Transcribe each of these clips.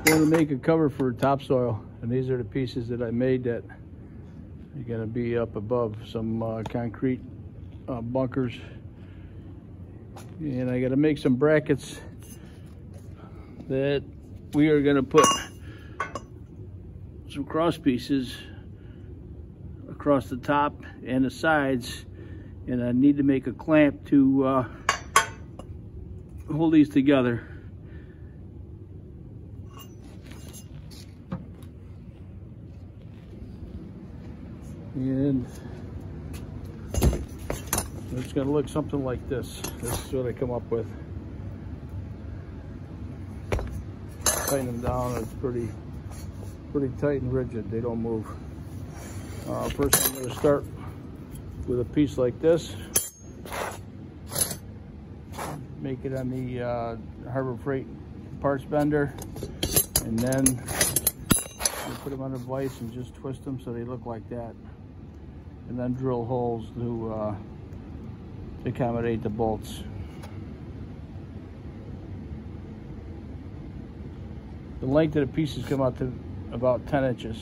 going to make a cover for topsoil, and these are the pieces that I made that are going to be up above some concrete bunkers. And I got to make some brackets that we are going to put some cross pieces across the top and the sides, and I need to make a clamp to hold these together. And it's going to look something like this. This is what I come up with. Tighten them down. It's pretty tight and rigid. They don't move. First, I'm going to start with a piece like this. Make it on the Harbor Freight parts bender, and then you put them on a vise and just twist them so they look like that, and then drill holes to accommodate the bolts. The length of the pieces come out to about 10 inches.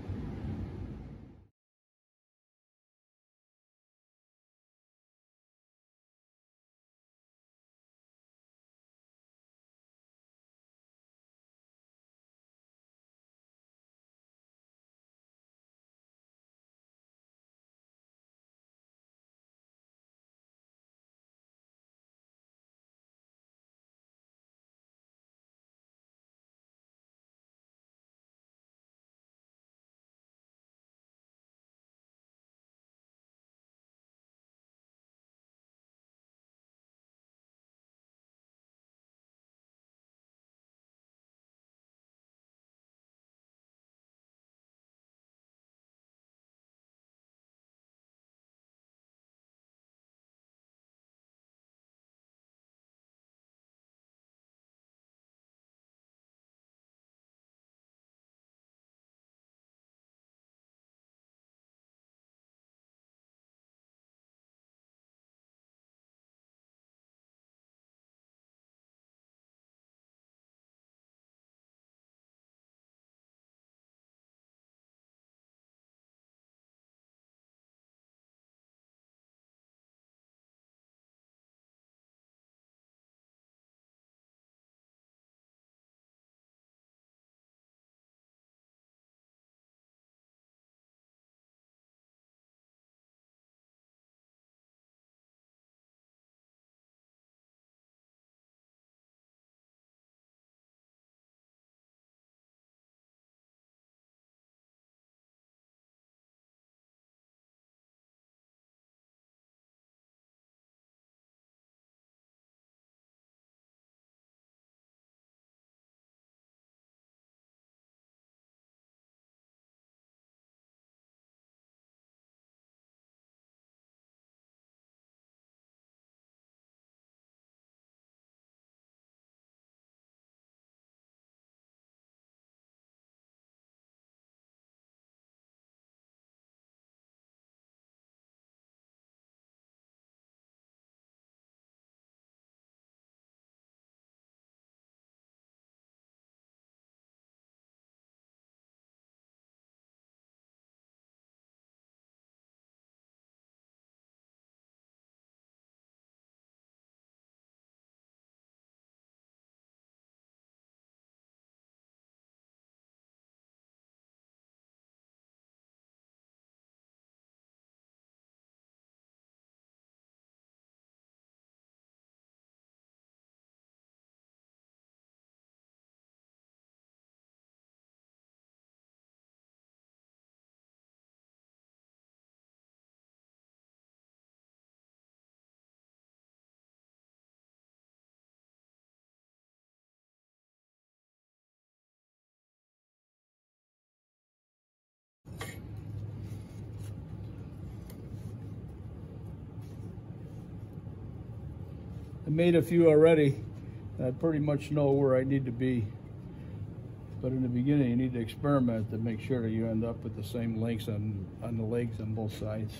I made a few already. I pretty much know where I need to be. But in the beginning, you need to experiment to make sure that you end up with the same lengths on the legs on both sides.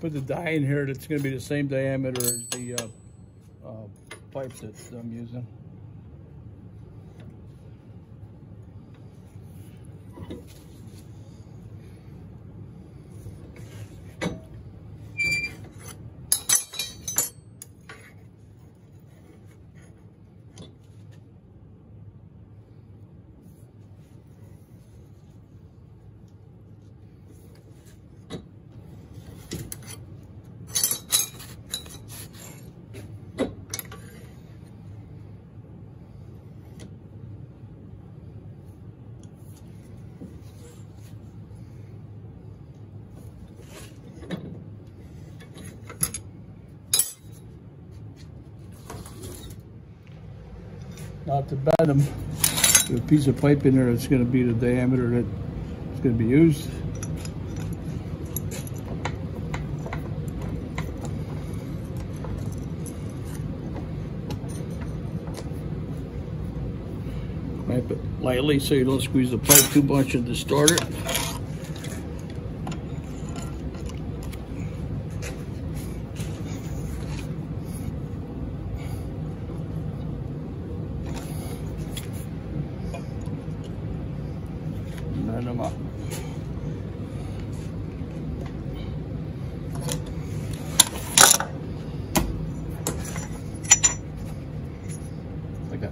put the die in here that's going to be the same diameter as the pipe that I'm using. Now at the bottom, there's a piece of pipe in there that's going to be the diameter that is going to be used. Wipe it lightly so you don't squeeze the pipe too much and distort it. Line them up. Like that.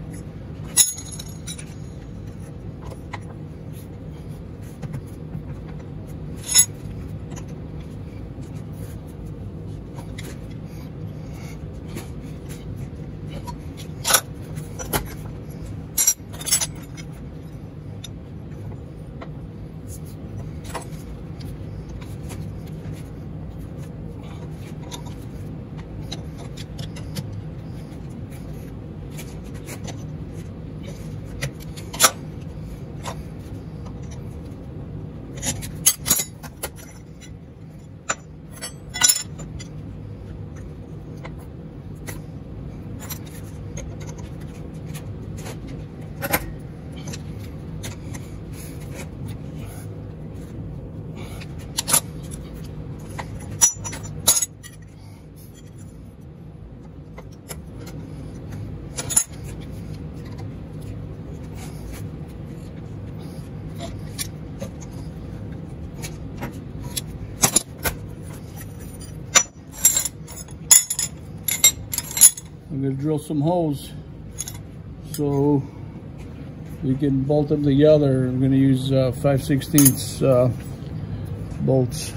I'm going to drill some holes so we can bolt them together. I'm going to use 5/16 bolts.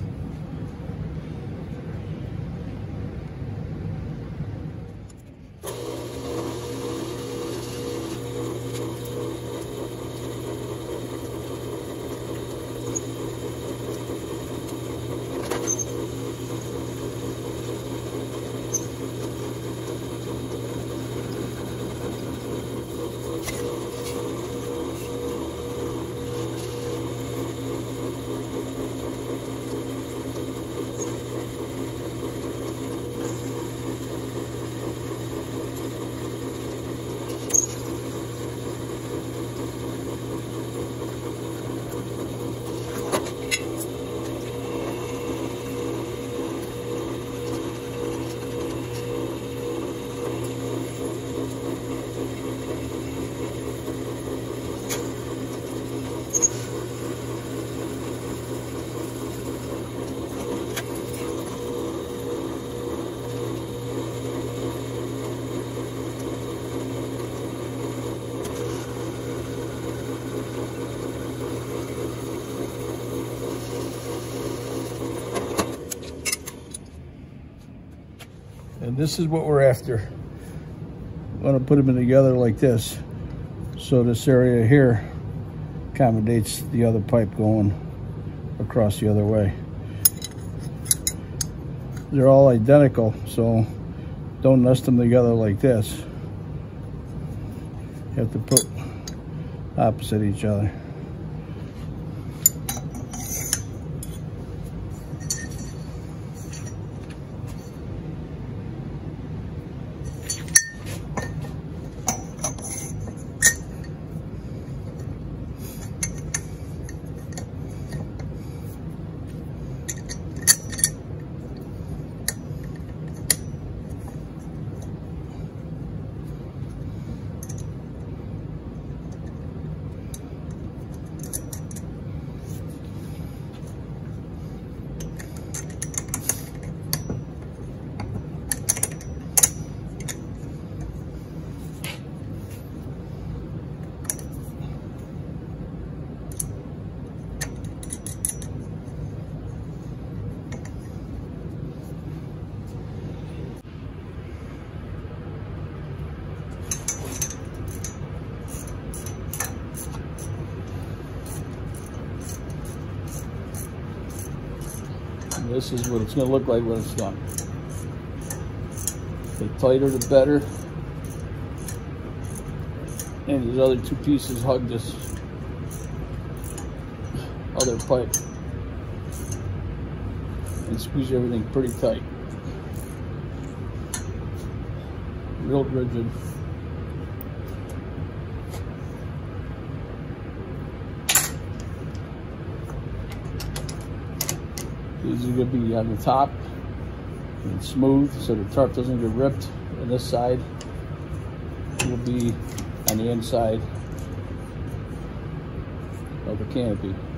And this is what we're after. I'm going to put them together like this, so this area here accommodates the other pipe going across the other way. They're all identical, so don't nest them together like this. You have to put opposite each other. This is what it's going to look like when it's done. The tighter the better. And these other two pieces hug this other pipe and squeeze everything pretty tight. Real rigid. These are going to be on the top and smooth so the tarp doesn't get ripped, and this side will be on the inside of the canopy.